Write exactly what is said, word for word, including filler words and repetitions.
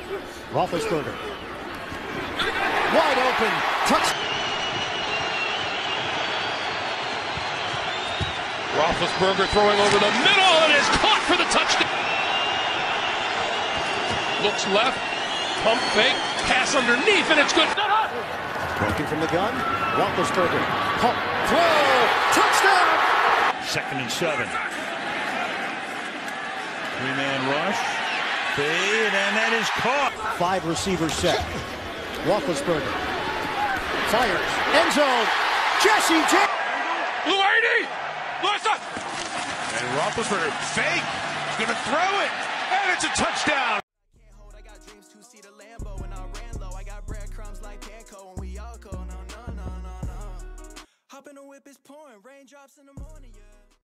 Roethlisberger. Wide open. Touch. Roethlisberger throwing over the middle and is caught for the touchdown. Looks left. Pump fake. Pass underneath and it's good. Working from the gun. Roethlisberger. Pump. Throw. Touchdown. Second and seven. Three-man rush. Fade, and that is caught. Five receivers set. Roethlisberger fires. End zone. Jesse J. Luady! Listen! And Roethlisberger fake. He's gonna throw it, and it's a touchdown. I got dreams to see the Lambo and I ran low. I got breadcrumbs like Panko and we all go no no no no no. Hop in the whip is pouring, raindrops in the morning.